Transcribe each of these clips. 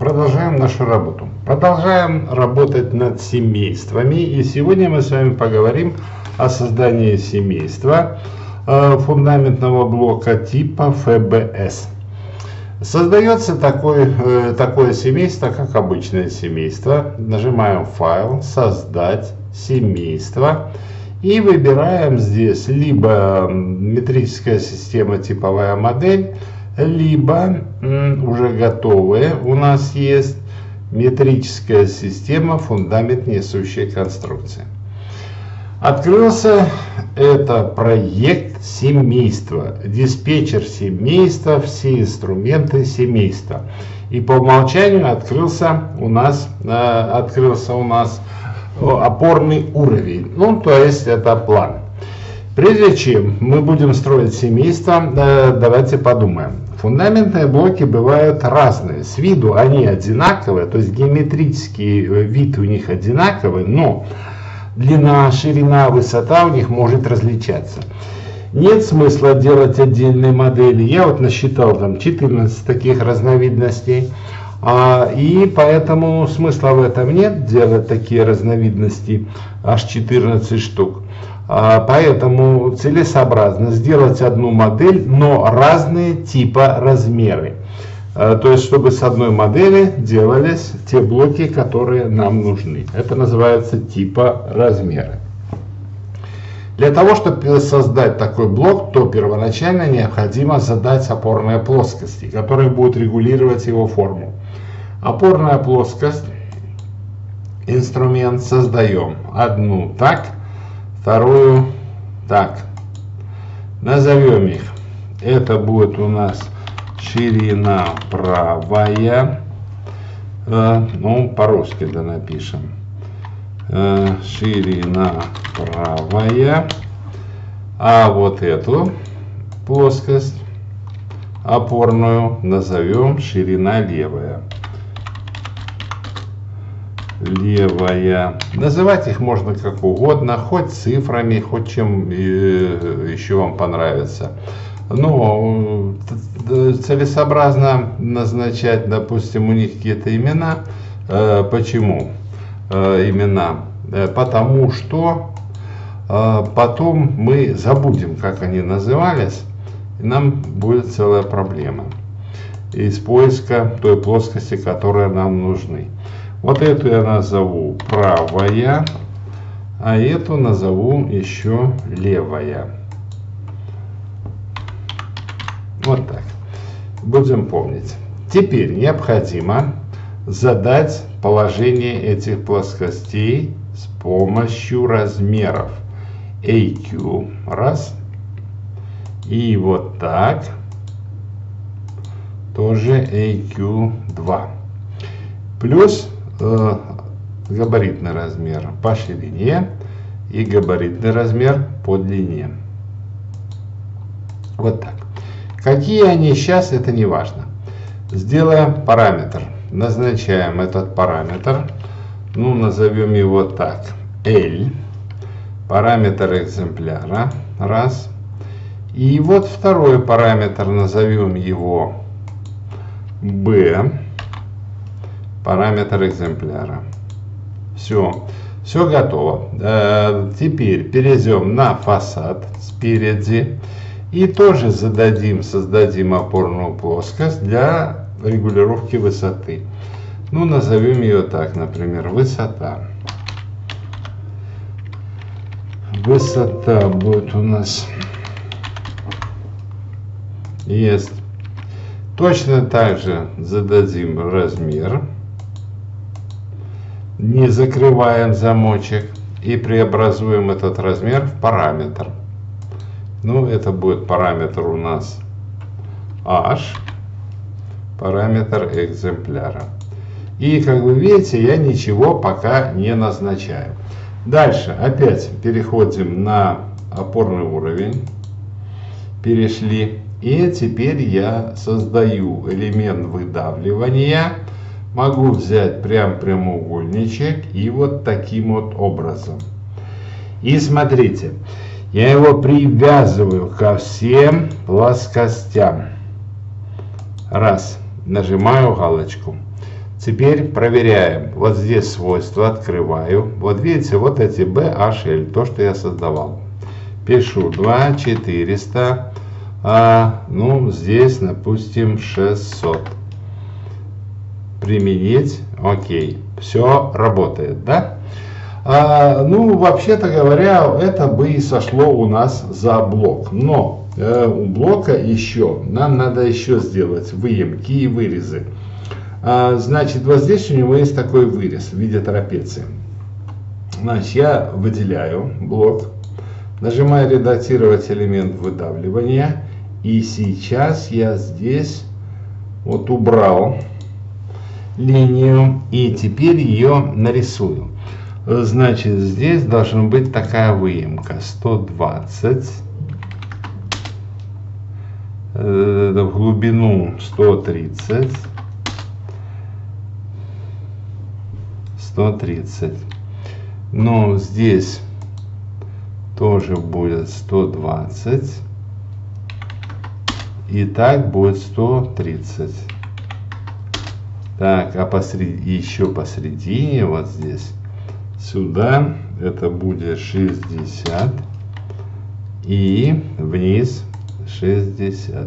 Продолжаем нашу работу. Продолжаем работать над семействами. И сегодня мы с вами поговорим о создании семейства фундаментного блока типа ФБС. Создается такое семейство, как обычное семейство. Нажимаем «Файл», «Создать семейство». И выбираем здесь либо метрическая система типовая модель, либо уже готовые у нас есть метрическая система фундамент несущей конструкции. Открылся это проект семейства, диспетчер семейства, все инструменты семейства. И по умолчанию открылся у нас опорный уровень, то есть это план. Прежде чем мы будем строить семейство, давайте подумаем. Фундаментные блоки бывают разные. С виду они одинаковые, то есть геометрический вид у них одинаковый, но длина, ширина, высота у них может различаться. Нет смысла делать отдельные модели. Я вот насчитал там 14 таких разновидностей. И поэтому смысла в этом нет, делать такие разновидности, аж 14 штук. Поэтому целесообразно сделать одну модель, но разные типа размеры. То есть, чтобы с одной модели делались те блоки, которые нам нужны. Это называется типа размеры. Для того, чтобы создать такой блок, то первоначально необходимо задать опорные плоскости, которые будут регулировать его форму. Опорная плоскость, инструмент создаем. Одну так, вторую так. Назовем их. Это будет у нас ширина правая. По-русски напишем. Ширина правая. А вот эту плоскость опорную назовем ширина левая. Левая. Называть их можно как угодно, хоть цифрами, хоть чем еще вам понравится. Но целесообразно назначать, допустим, у них какие-то имена. Почему имена? Потому что потом мы забудем, как они назывались, и нам будет целая проблема из поиска той плоскости, которая нам нужны. Вот эту я назову правая, а эту назову еще левая. Вот так. Будем помнить. Теперь необходимо задать положение этих плоскостей с помощью размеров. AQ. Раз. И вот так. Тоже AQ2. Плюс габаритный размер по ширине и габаритный размер по длине. Вот так. Какие они сейчас, это не важно. Сделаем параметр. Назначаем этот параметр. Назовем его так. L. Параметр экземпляра. Раз. И вот второй параметр. Назовем его B. Параметр экземпляра. Все готово. Теперь перейдем на фасад спереди и тоже создадим опорную плоскость для регулировки высоты. Назовем ее так, например, высота. Высота будет у нас есть. Точно так же зададим размер. Не закрываем замочек и преобразуем этот размер в параметр. Это будет параметр у нас H, параметр экземпляра. И как вы видите, я ничего пока не назначаю. Дальше опять переходим на опорный уровень. Перешли. И теперь я создаю элемент выдавливания. Могу взять прямоугольничек и вот таким вот образом. И смотрите, я его привязываю ко всем плоскостям. Раз. Нажимаю галочку. Теперь проверяем. Вот здесь свойства открываю. Вот видите, вот эти BHL, то, что я создавал. Пишу 2400, ну здесь, допустим, 600. Применить, окей. Все работает, да? Ну, вообще-то говоря, это бы и сошло у нас за блок. Но у блока еще, нам надо еще сделать выемки и вырезы. Значит, вот здесь у него есть такой вырез в виде трапеции. Значит, я выделяю блок, нажимаю редактировать элемент выдавливания. И сейчас я здесь вот убрал линию и теперь ее нарисую. Значит, здесь должна быть такая выемка 120, в глубину 130, 130. Но здесь тоже будет 120. И так будет 130. Так, а еще посередине, вот здесь, сюда, это будет 60. И вниз 60.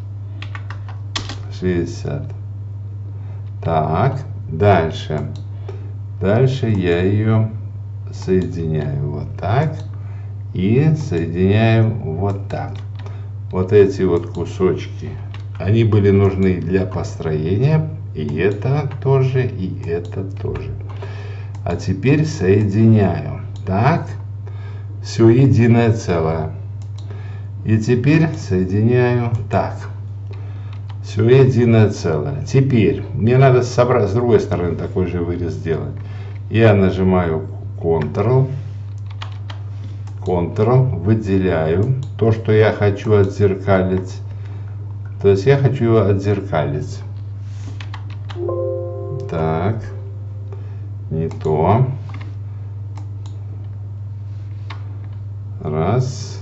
60. Так, дальше. Дальше я ее соединяю вот так. И соединяю вот так. Вот эти вот кусочки, они были нужны для построения. И это тоже, и это тоже. А теперь соединяю. Так. Все единое целое. И теперь соединяю так. Все единое целое. Теперь мне надо собрать с другой стороны такой же вырез сделать. Я нажимаю Ctrl. Ctrl. Выделяю то, что я хочу отзеркалить. То есть я хочу его отзеркалить. Так. Не то. Раз.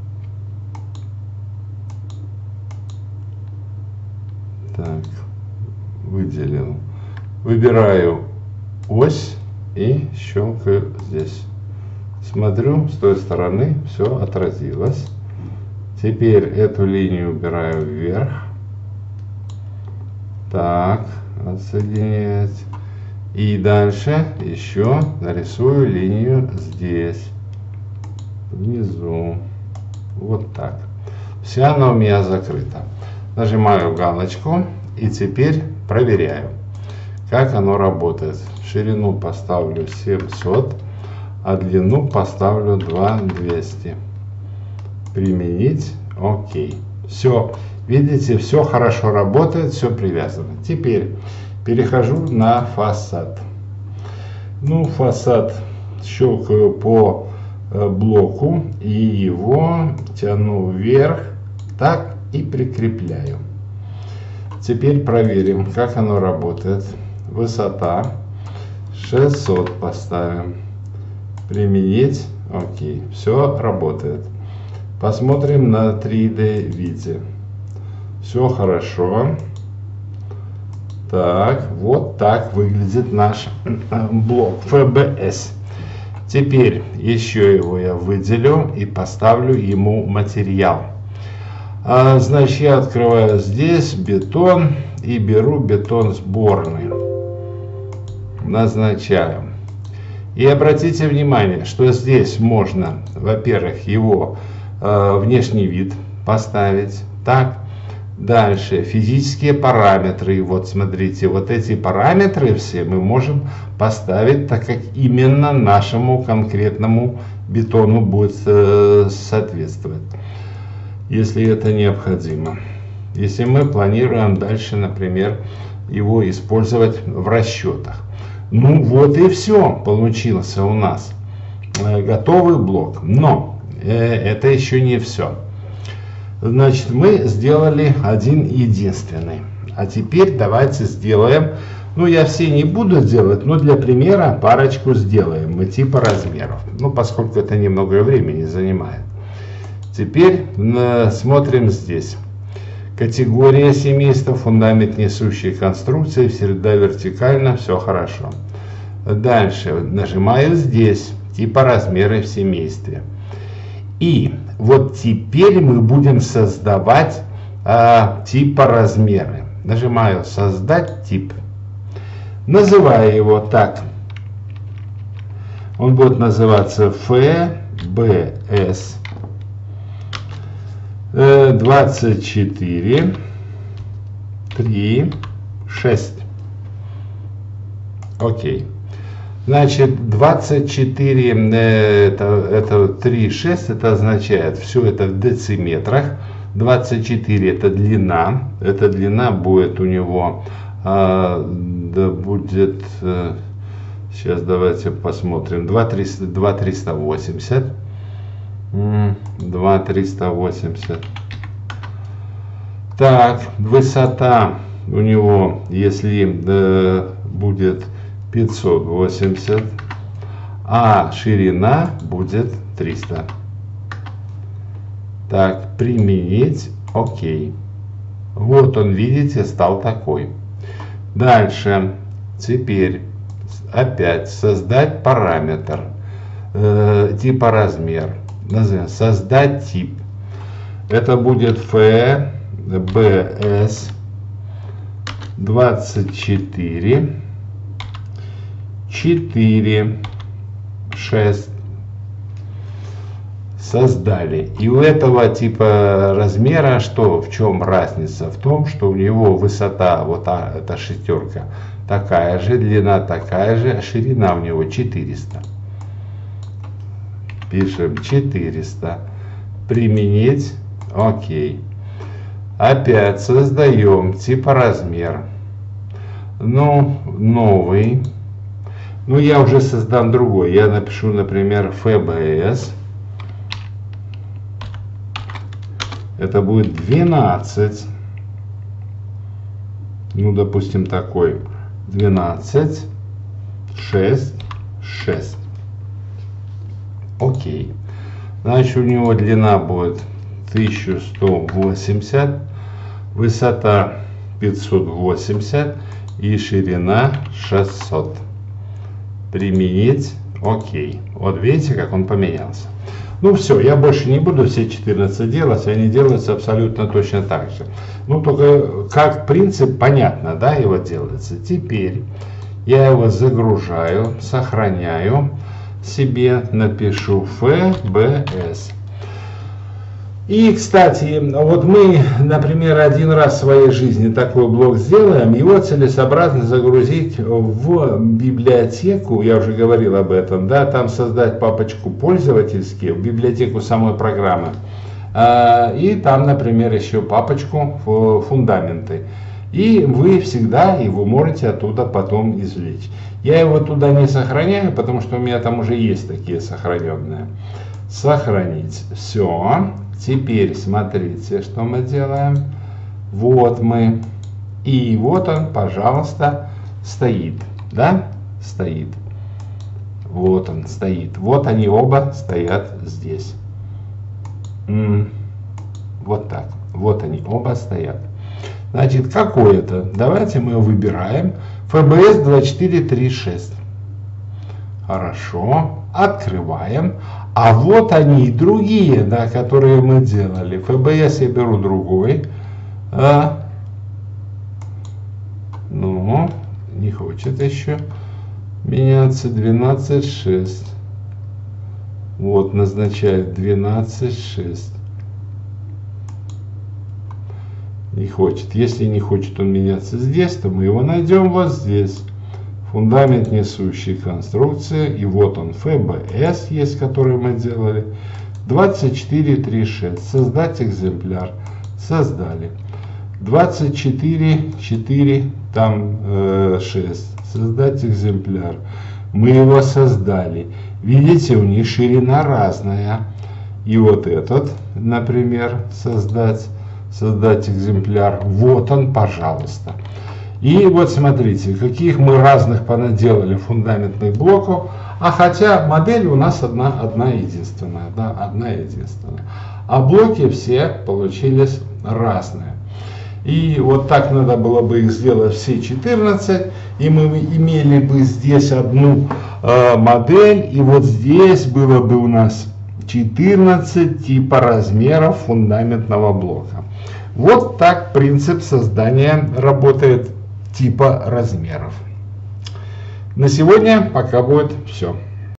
Так. Выделил. Выбираю ось и щелкаю здесь. Смотрю, с той стороны все отразилось. Теперь эту линию убираю вверх. Так, отсоединять. И дальше еще нарисую линию здесь, внизу. Вот так. Вся она у меня закрыта. Нажимаю галочку и теперь проверяю, как оно работает. Ширину поставлю 700, а длину поставлю 2200. Применить. Окей. Все. Видите, все хорошо работает, все привязано. Теперь перехожу на фасад. Ну, фасад щелкаю по блоку и его тяну вверх, так, и прикрепляю. Теперь проверим, как оно работает. Высота 600 поставим. Применить. Окей. Все работает. Посмотрим на 3D виде. Все хорошо. Так, вот так выглядит наш блок FBS. Теперь еще его я выделю и поставлю ему материал. Значит, я открываю здесь бетон и беру бетон сборный. Назначаю. И обратите внимание, что здесь можно, во-первых, его внешний вид поставить. Так. Дальше физические параметры. Вот смотрите, вот эти параметры все мы можем поставить, так как именно нашему конкретному бетону будет соответствовать, если это необходимо. Если мы планируем дальше, например, его использовать в расчетах. Ну вот и все получился у нас. Готовый блок. Но это еще не все. Значит, мы сделали один единственный. А теперь давайте сделаем, ну я все не буду делать, но для примера парочку сделаем мы типа размеров. Ну, поскольку это немного времени занимает. Теперь смотрим здесь. Категория семейства, фундамент несущей конструкции, среда вертикально, все хорошо. Дальше нажимаю здесь, типа размеры в семействе. И вот теперь мы будем создавать типа размеры. Нажимаю создать тип. Называю его так. Он будет называться FBS 24 3 6. Окей. Значит, 24 это 3 6, это означает, все это в дециметрах. 24 это длина будет у него, да будет, сейчас давайте посмотрим, 2380. 2380. Так, высота у него, если будет 580, а ширина будет 300. Так, применить, окей. Вот он, видите, стал такой. Дальше, теперь опять создать параметр, типа размер. Назовем создать тип. Это будет FBS 24 4 6. Создали. И у этого типа размера что? В чем разница? В том, что у него высота, вот эта шестерка, такая же, длина такая же, а ширина у него 400. Пишем 400. Применить. Окей. Опять создаем типа размер. Ну, новый. Ну, я уже создам другой. Я напишу, например, FBS. Это будет 12. Ну, допустим, такой. 12, 6, 6. Окей. Значит, у него длина будет 1180, высота 580 и ширина 600. Применить. Окей. Вот видите, как он поменялся. Ну все, я больше не буду все 14 делать, они делаются абсолютно точно так же. Ну только как принцип понятно, да, его делается. Теперь я его загружаю, сохраняю себе, напишу FBS. И, кстати, вот мы, например, один раз в своей жизни такой блок сделаем, его целесообразно загрузить в библиотеку, я уже говорил об этом, да, там создать папочку пользовательские, в библиотеку самой программы, и там, например, еще папочку фундаменты. И вы всегда его можете оттуда потом извлечь. Я его туда не сохраняю, потому что у меня там уже есть такие сохраненные. Сохранить. Все. Теперь смотрите, что мы делаем. Вот мы. И вот он, пожалуйста, стоит. Да? Стоит. Вот он стоит. Вот они оба стоят здесь. Вот так. Вот они оба стоят. Значит, какой это? Давайте мы его выбираем. FBS 2436. Хорошо. Открываем. А вот они и другие, да, которые мы делали. FBS я беру другой. Ну, не хочет еще меняться. 12.6. Вот, назначает 12.6. Не хочет. Если не хочет он меняться здесь, то мы его найдем вот здесь. Фундамент несущей конструкции. И вот он, FBS есть, который мы делали. 24.3.6. Создать экземпляр. Создали. 24.4. Там 6. Создать экземпляр. Мы его создали. Видите, у них ширина разная. И вот этот, например, создать экземпляр. Вот он, пожалуйста. И вот смотрите, каких мы разных понаделали фундаментных блоков. А хотя модель у нас одна единственная. Да, одна единственная. А блоки все получились разные. И вот так надо было бы их сделать все 14. И мы имели бы здесь одну модель. И вот здесь было бы у нас 14 типа размеров фундаментного блока. Вот так принцип создания работает типа размеров. На сегодня пока будет все.